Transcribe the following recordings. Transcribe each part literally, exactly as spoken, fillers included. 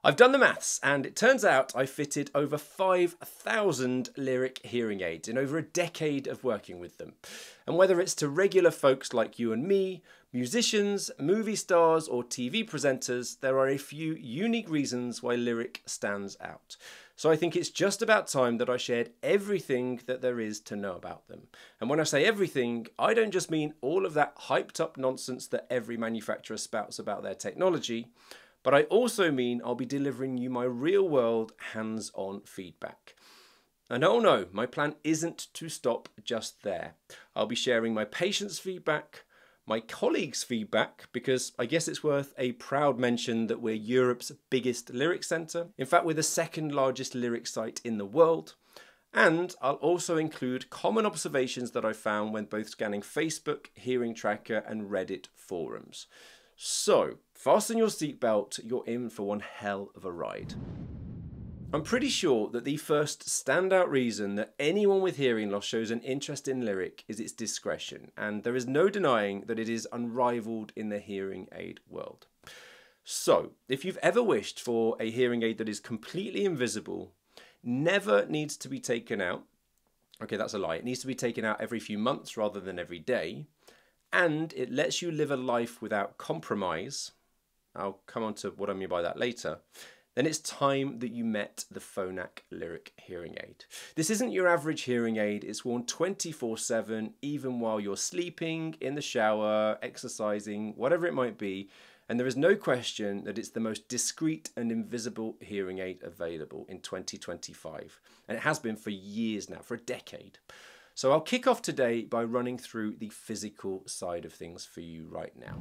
I've done the maths, and it turns out I fitted over five thousand Lyric hearing aids in over a decade of working with them. And whether it's to regular folks like you and me, musicians, movie stars or T V presenters, there are a few unique reasons why Lyric stands out. So I think it's just about time that I shared everything that there is to know about them. And when I say everything, I don't just mean all of that hyped up nonsense that every manufacturer spouts about their technology, but I also mean I'll be delivering you my real world hands-on feedback. And oh no, my plan isn't to stop just there. I'll be sharing my patients' feedback, my colleagues' feedback, because I guess it's worth a proud mention that we're Europe's biggest Lyric centre. In fact, we're the second largest Lyric site in the world. And I'll also include common observations that I found when both scanning Facebook, Hearing Tracker and Reddit forums. So, fasten your seatbelt, you're in for one hell of a ride. I'm pretty sure that the first standout reason that anyone with hearing loss shows an interest in Lyric is its discretion, and there is no denying that it is unrivaled in the hearing aid world. So, if you've ever wished for a hearing aid that is completely invisible, never needs to be taken out, okay, that's a lie, it needs to be taken out every few months rather than every day, and it lets you live a life without compromise, I'll come on to what I mean by that later, then it's time that you met the Phonak Lyric hearing aid. This isn't your average hearing aid, it's worn twenty-four seven, even while you're sleeping, in the shower, exercising, whatever it might be, and there is no question that it's the most discreet and invisible hearing aid available in twenty twenty-five, and it has been for years now, for a decade. So I'll kick off today by running through the physical side of things for you right now.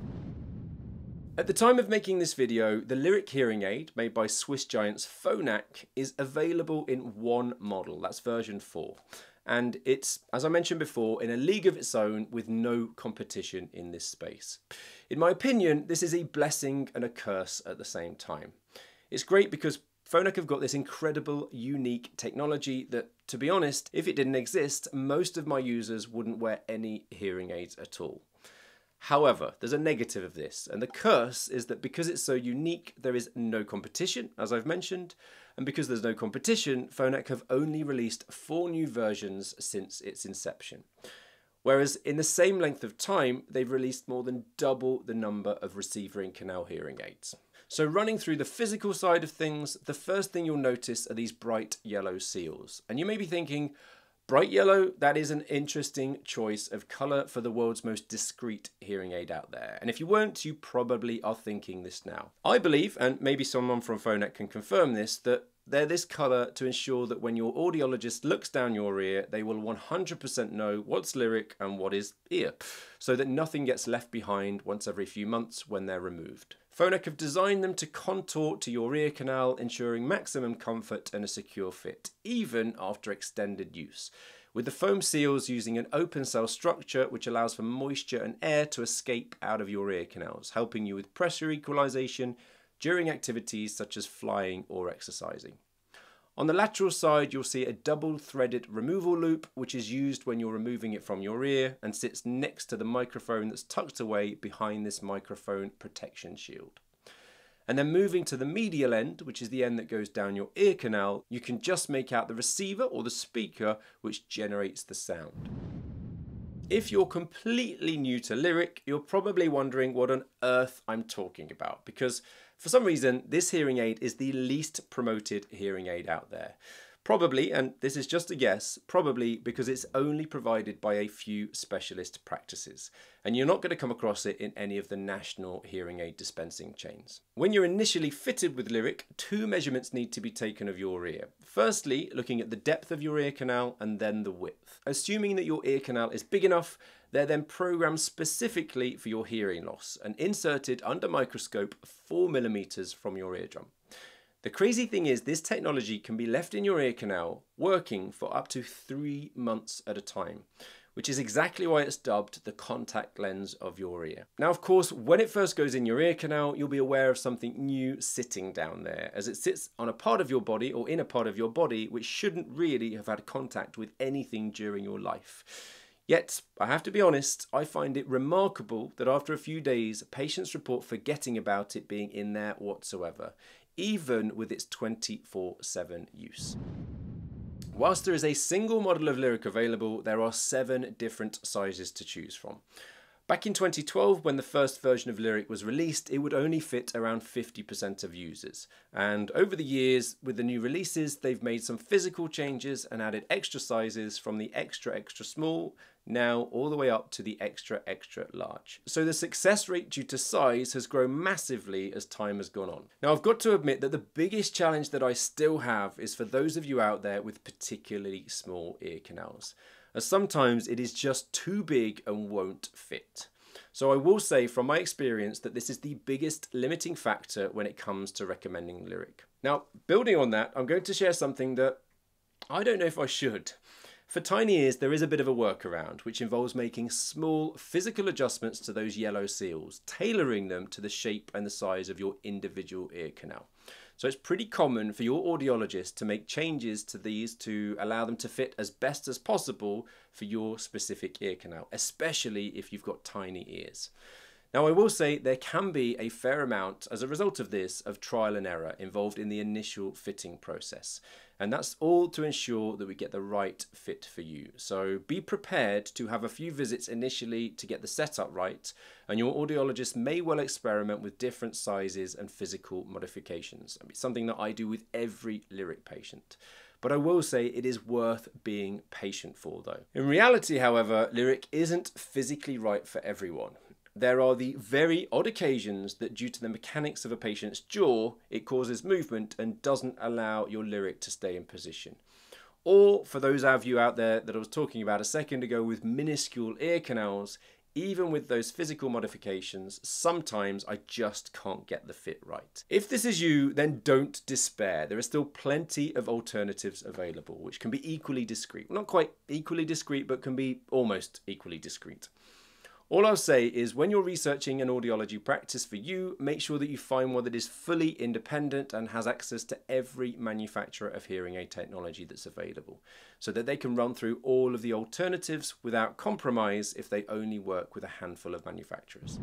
At the time of making this video, the Lyric hearing aid, made by Swiss giants Phonak, is available in one model, that's version four. And it's, as I mentioned before, in a league of its own with no competition in this space. In my opinion, this is a blessing and a curse at the same time. It's great because Phonak have got this incredible, unique technology that, to be honest, if it didn't exist, most of my users wouldn't wear any hearing aids at all. However, there's a negative of this, and the curse is that because it's so unique, there is no competition, as I've mentioned, and because there's no competition, Phonak have only released four new versions since its inception. Whereas in the same length of time, they've released more than double the number of receiver-in-canal hearing aids. So running through the physical side of things, the first thing you'll notice are these bright yellow seals. And you may be thinking, bright yellow, that is an interesting choice of colour for the world's most discreet hearing aid out there. And if you weren't, you probably are thinking this now. I believe, and maybe someone from Phonak can confirm this, that they're this colour to ensure that when your audiologist looks down your ear, they will one hundred percent know what's Lyric and what is ear, so that nothing gets left behind once every few months when they're removed. Phonak have designed them to contour to your ear canal, ensuring maximum comfort and a secure fit, even after extended use, with the foam seals using an open cell structure which allows for moisture and air to escape out of your ear canals, helping you with pressure equalization during activities such as flying or exercising. On the lateral side, you'll see a double-threaded removal loop, which is used when you're removing it from your ear and sits next to the microphone that's tucked away behind this microphone protection shield. And then moving to the medial end, which is the end that goes down your ear canal, you can just make out the receiver or the speaker which generates the sound. If you're completely new to Lyric, you're probably wondering what on earth I'm talking about, because for some reason, this hearing aid is the least promoted hearing aid out there. Probably, and this is just a guess, probably because it's only provided by a few specialist practices, and you're not going to come across it in any of the national hearing aid dispensing chains. When you're initially fitted with Lyric, two measurements need to be taken of your ear. Firstly, looking at the depth of your ear canal and then the width. Assuming that your ear canal is big enough, they're then programmed specifically for your hearing loss and inserted under microscope four millimeters from your eardrum. The crazy thing is this technology can be left in your ear canal working for up to three months at a time, which is exactly why it's dubbed the contact lens of your ear. Now, of course, when it first goes in your ear canal, you'll be aware of something new sitting down there, as it sits on a part of your body or in a part of your body which shouldn't really have had contact with anything during your life. Yet, I have to be honest, I find it remarkable that after a few days, patients report forgetting about it being in there whatsoever, even with its twenty-four seven use. Whilst there is a single model of lyric available, there are seven different sizes to choose from. Back in twenty twelve, when the first version of Lyric was released, it would only fit around fifty percent of users. And over the years, with the new releases, they've made some physical changes and added extra sizes from the extra extra small, now all the way up to the extra extra large. So the success rate due to size has grown massively as time has gone on. Now I've got to admit that the biggest challenge that I still have is for those of you out there with particularly small ear canals, as sometimes it is just too big and won't fit. So I will say from my experience that this is the biggest limiting factor when it comes to recommending Lyric. Now, building on that, I'm going to share something that I don't know if I should. For tiny ears, there is a bit of a workaround, which involves making small physical adjustments to those yellow seals, tailoring them to the shape and the size of your individual ear canal. So it's pretty common for your audiologist to make changes to these to allow them to fit as best as possible for your specific ear canal, especially if you've got tiny ears. Now, I will say there can be a fair amount, as a result of this, of trial and error involved in the initial fitting process. And that's all to ensure that we get the right fit for you. So be prepared to have a few visits initially to get the setup right, and your audiologist may well experiment with different sizes and physical modifications. I mean, something that I do with every Lyric patient. But I will say it is worth being patient for, though. In reality, however, Lyric isn't physically right for everyone. There are the very odd occasions that due to the mechanics of a patient's jaw, it causes movement and doesn't allow your Lyric to stay in position. Or for those of you out there that I was talking about a second ago with minuscule ear canals, even with those physical modifications, sometimes I just can't get the fit right. If this is you, then don't despair. There are still plenty of alternatives available, which can be equally discreet. Well, not quite equally discreet, but can be almost equally discreet. All I'll say is when you're researching an audiology practice for you, make sure that you find one that is fully independent and has access to every manufacturer of hearing aid technology that's available, so that they can run through all of the alternatives without compromise if they only work with a handful of manufacturers.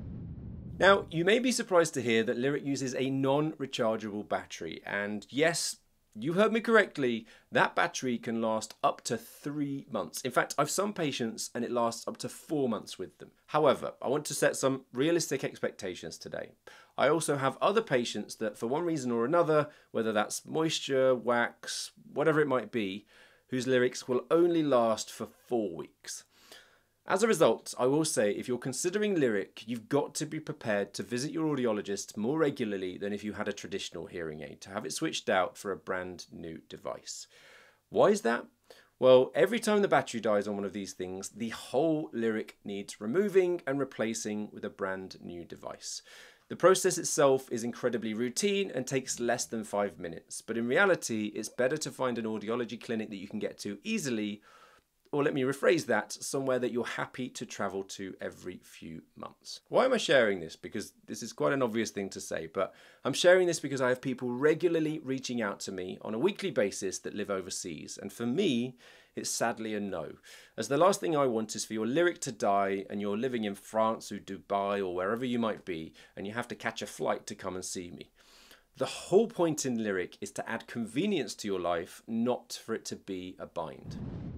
Now, you may be surprised to hear that Lyric uses a non-rechargeable battery, and yes, you heard me correctly, that battery can last up to three months. In fact, I've some patients and it lasts up to four months with them. However, I want to set some realistic expectations today. I also have other patients that for one reason or another, whether that's moisture, wax, whatever it might be, whose Lyrics will only last for four weeks. As a result, I will say if you're considering Lyric, you've got to be prepared to visit your audiologist more regularly than if you had a traditional hearing aid, to have it switched out for a brand new device. Why is that? Well, every time the battery dies on one of these things, the whole Lyric needs removing and replacing with a brand new device. The process itself is incredibly routine and takes less than five minutes, but in reality, it's better to find an audiology clinic that you can get to easily, or let me rephrase that, somewhere that you're happy to travel to every few months. Why am I sharing this? Because this is quite an obvious thing to say, but I'm sharing this because I have people regularly reaching out to me on a weekly basis that live overseas. And for me, it's sadly a no. As the last thing I want is for your Lyric to die and you're living in France or Dubai or wherever you might be, and you have to catch a flight to come and see me. The whole point in Lyric is to add convenience to your life, not for it to be a bind.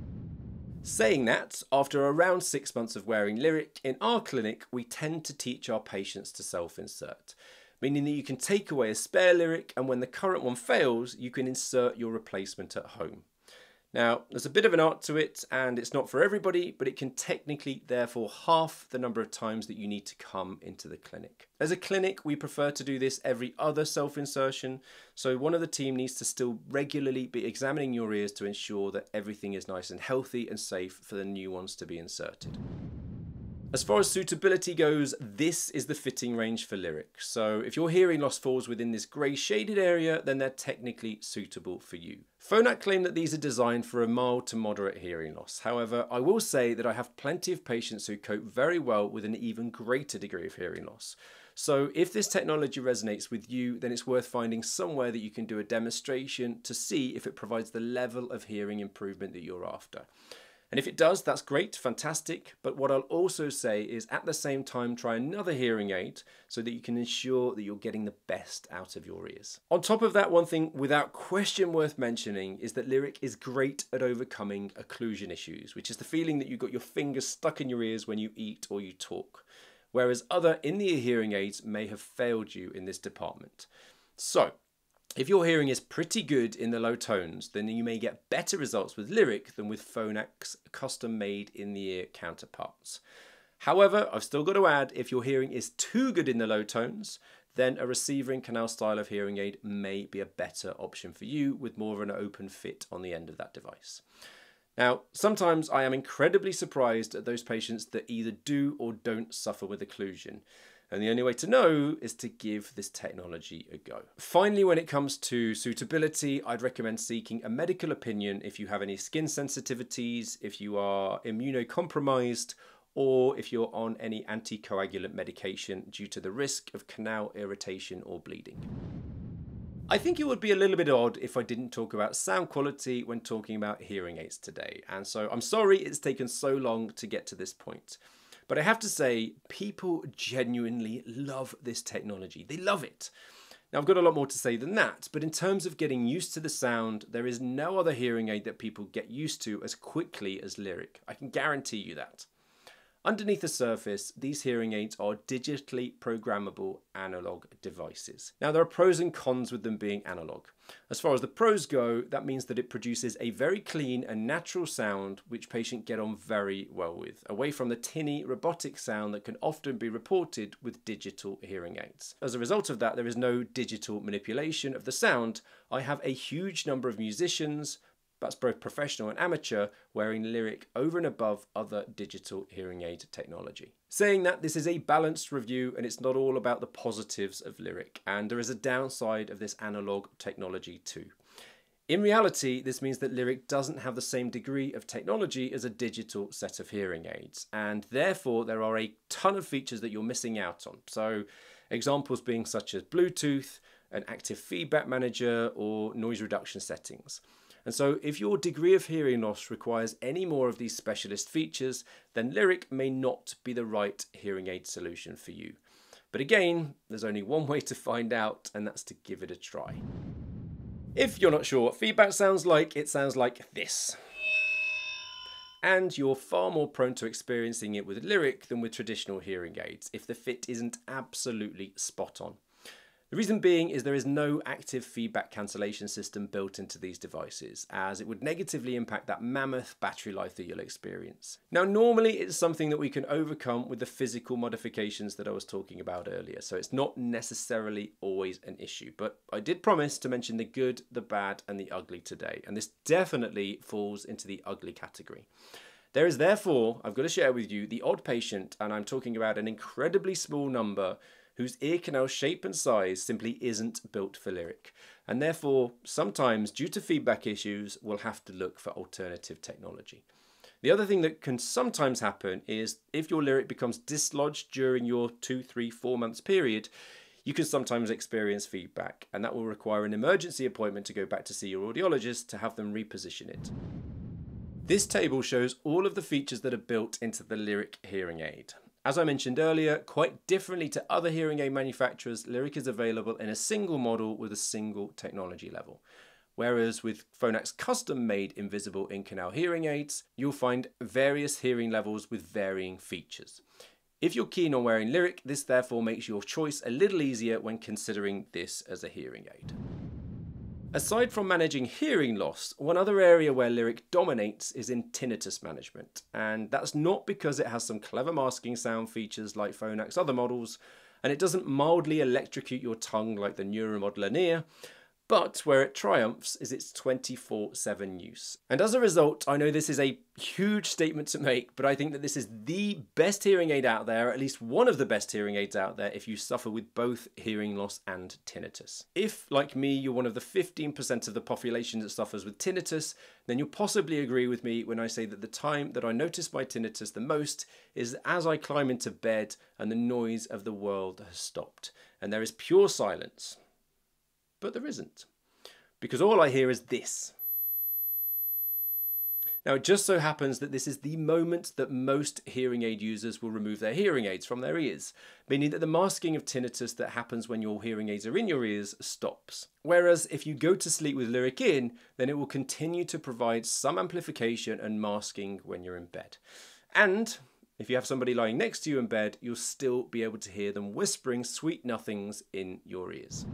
Saying that, after around six months of wearing Lyric, in our clinic, we tend to teach our patients to self-insert, meaning that you can take away a spare Lyric and when the current one fails, you can insert your replacement at home. Now, there's a bit of an art to it and it's not for everybody, but it can technically therefore half the number of times that you need to come into the clinic. As a clinic, we prefer to do this every other self-insertion, so one of the team needs to still regularly be examining your ears to ensure that everything is nice and healthy and safe for the new ones to be inserted. As far as suitability goes, this is the fitting range for Lyric. So if your hearing loss falls within this grey shaded area, then they're technically suitable for you. Phonak claim that these are designed for a mild to moderate hearing loss. However, I will say that I have plenty of patients who cope very well with an even greater degree of hearing loss. So if this technology resonates with you, then it's worth finding somewhere that you can do a demonstration to see if it provides the level of hearing improvement that you're after. And if it does, that's great, fantastic. But what I'll also say is at the same time, try another hearing aid so that you can ensure that you're getting the best out of your ears. On top of that, one thing without question worth mentioning is that Lyric is great at overcoming occlusion issues, which is the feeling that you've got your fingers stuck in your ears when you eat or you talk, whereas other in-the-ear hearing aids may have failed you in this department. So, if your hearing is pretty good in the low tones, then you may get better results with Lyric than with Phonak's custom-made in-the-ear counterparts. However, I've still got to add, if your hearing is too good in the low tones, then a receiver in canal style of hearing aid may be a better option for you with more of an open fit on the end of that device. Now, sometimes I am incredibly surprised at those patients that either do or don't suffer with occlusion. And the only way to know is to give this technology a go. Finally, when it comes to suitability, I'd recommend seeking a medical opinion if you have any skin sensitivities, if you are immunocompromised, or if you're on any anticoagulant medication due to the risk of canal irritation or bleeding. I think it would be a little bit odd if I didn't talk about sound quality when talking about hearing aids today. And so I'm sorry it's taken so long to get to this point. But I have to say, people genuinely love this technology. They love it. Now, I've got a lot more to say than that, but in terms of getting used to the sound, there is no other hearing aid that people get used to as quickly as Lyric. I can guarantee you that. Underneath the surface, these hearing aids are digitally programmable analog devices. Now, there are pros and cons with them being analog. As far as the pros go, that means that it produces a very clean and natural sound which patients get on very well with, away from the tinny, robotic sound that can often be reported with digital hearing aids. As a result of that, there is no digital manipulation of the sound. I have a huge number of musicians, that's both professional and amateur, wearing Lyric over and above other digital hearing aid technology. Saying that, this is a balanced review and it's not all about the positives of Lyric, and there is a downside of this analog technology too. In reality, this means that Lyric doesn't have the same degree of technology as a digital set of hearing aids, and therefore there are a ton of features that you're missing out on. So examples being such as Bluetooth, an active feedback manager, or noise reduction settings. And so if your degree of hearing loss requires any more of these specialist features, then Lyric may not be the right hearing aid solution for you. But again, there's only one way to find out, and that's to give it a try. If you're not sure what feedback sounds like, it sounds like this. And you're far more prone to experiencing it with Lyric than with traditional hearing aids, if the fit isn't absolutely spot on. The reason being is there is no active feedback cancellation system built into these devices, as it would negatively impact that mammoth battery life that you'll experience. Now, normally it's something that we can overcome with the physical modifications that I was talking about earlier, so it's not necessarily always an issue, but I did promise to mention the good, the bad, and the ugly today, and this definitely falls into the ugly category. There is therefore, I've got to share with you, the odd patient, and I'm talking about an incredibly small number, whose ear canal shape and size simply isn't built for Lyric, and therefore sometimes due to feedback issues we'll have to look for alternative technology. The other thing that can sometimes happen is if your Lyric becomes dislodged during your two, three, four months period, you can sometimes experience feedback, and that will require an emergency appointment to go back to see your audiologist to have them reposition it. This table shows all of the features that are built into the Lyric hearing aid. As I mentioned earlier, quite differently to other hearing aid manufacturers, Lyric is available in a single model with a single technology level. Whereas with Phonak's custom-made invisible in-canal hearing aids, you'll find various hearing levels with varying features. If you're keen on wearing Lyric, this therefore makes your choice a little easier when considering this as a hearing aid. Aside from managing hearing loss, one other area where Lyric dominates is in tinnitus management, and that's not because it has some clever masking sound features like Phonak's other models, and it doesn't mildly electrocute your tongue like the Neuromod Linear, but where it triumphs is its twenty-four seven use. And as a result, I know this is a huge statement to make, but I think that this is the best hearing aid out there, at least one of the best hearing aids out there if you suffer with both hearing loss and tinnitus. If, like me, you're one of the fifteen percent of the population that suffers with tinnitus, then you'll possibly agree with me when I say that the time that I notice my tinnitus the most is as I climb into bed and the noise of the world has stopped, and there is pure silence. But there isn't, because all I hear is this. Now, it just so happens that this is the moment that most hearing aid users will remove their hearing aids from their ears, meaning that the masking of tinnitus that happens when your hearing aids are in your ears stops. Whereas if you go to sleep with Lyric in, then it will continue to provide some amplification and masking when you're in bed. And if you have somebody lying next to you in bed, you'll still be able to hear them whispering sweet nothings in your ears.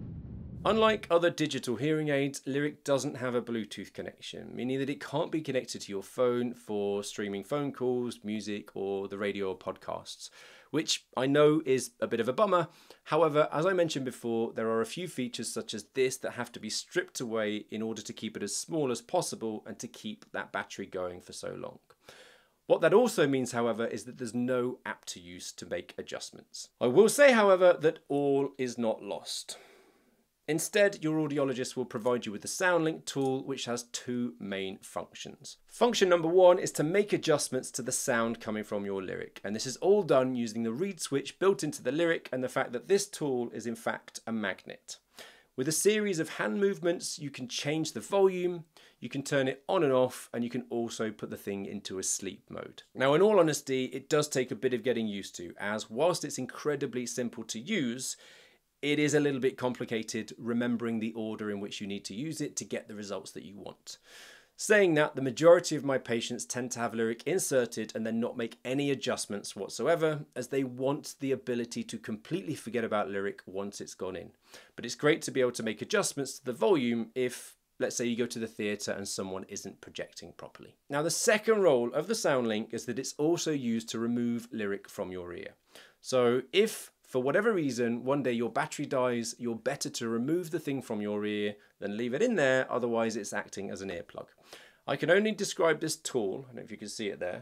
Unlike other digital hearing aids, Lyric doesn't have a Bluetooth connection, meaning that it can't be connected to your phone for streaming phone calls, music, or the radio or podcasts, which I know is a bit of a bummer. However, as I mentioned before, there are a few features such as this that have to be stripped away in order to keep it as small as possible and to keep that battery going for so long. What that also means, however, is that there's no app to use to make adjustments. I will say, however, that all is not lost. Instead, your audiologist will provide you with the SoundLync tool, which has two main functions. Function number one is to make adjustments to the sound coming from your Lyric, and this is all done using the reed switch built into the Lyric and the fact that this tool is in fact a magnet. With a series of hand movements, you can change the volume, you can turn it on and off, and you can also put the thing into a sleep mode. Now, in all honesty, it does take a bit of getting used to, as whilst it's incredibly simple to use, it is a little bit complicated remembering the order in which you need to use it to get the results that you want. Saying that, the majority of my patients tend to have Lyric inserted and then not make any adjustments whatsoever, as they want the ability to completely forget about Lyric once it's gone in. But it's great to be able to make adjustments to the volume if, let's say, you go to the theatre and someone isn't projecting properly. Now, the second role of the SoundLync is that it's also used to remove Lyric from your ear. So if, for whatever reason, one day your battery dies, you're better to remove the thing from your ear than leave it in there, otherwise it's acting as an earplug. I can only describe this tool, I don't know if you can see it there,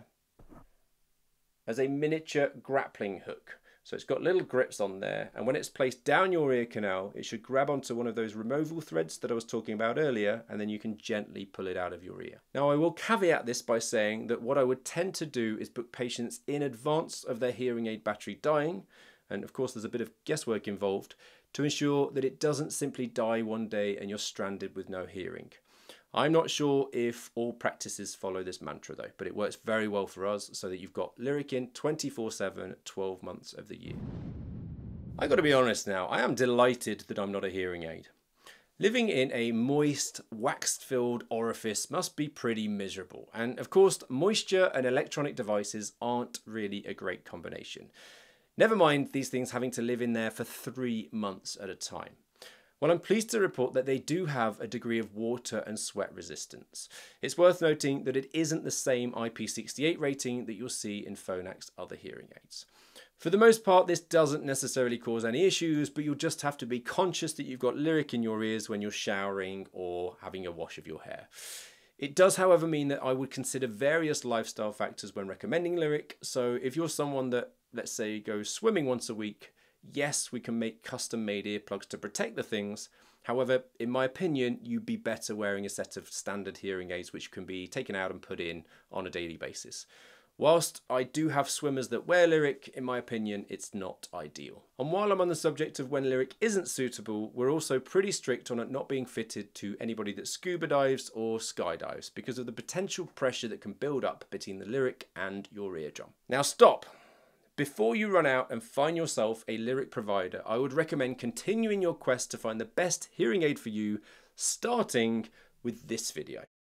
as a miniature grappling hook. So it's got little grips on there, and when it's placed down your ear canal, it should grab onto one of those removal threads that I was talking about earlier, and then you can gently pull it out of your ear. Now, I will caveat this by saying that what I would tend to do is book patients in advance of their hearing aid battery dying, and of course there's a bit of guesswork involved, to ensure that it doesn't simply die one day and you're stranded with no hearing. I'm not sure if all practices follow this mantra though, but it works very well for us so that you've got Lyric in twenty-four seven, twelve months of the year. I got to be honest now, I am delighted that I'm not a hearing aid. Living in a moist, wax-filled orifice must be pretty miserable, and of course moisture and electronic devices aren't really a great combination. Never mind these things having to live in there for three months at a time. Well, I'm pleased to report that they do have a degree of water and sweat resistance. It's worth noting that it isn't the same I P sixty-eight rating that you'll see in Phonak's other hearing aids. For the most part, this doesn't necessarily cause any issues, but you'll just have to be conscious that you've got Lyric in your ears when you're showering or having a wash of your hair. It does, however, mean that I would consider various lifestyle factors when recommending Lyric. So if you're someone that, let's say, goes swimming once a week, yes, we can make custom-made earplugs to protect the things. However, in my opinion, you'd be better wearing a set of standard hearing aids which can be taken out and put in on a daily basis. Whilst I do have swimmers that wear Lyric, in my opinion, it's not ideal. And while I'm on the subject of when Lyric isn't suitable, we're also pretty strict on it not being fitted to anybody that scuba dives or skydives because of the potential pressure that can build up between the Lyric and your eardrum. Now stop! Before you run out and find yourself a Lyric provider, I would recommend continuing your quest to find the best hearing aid for you, starting with this video.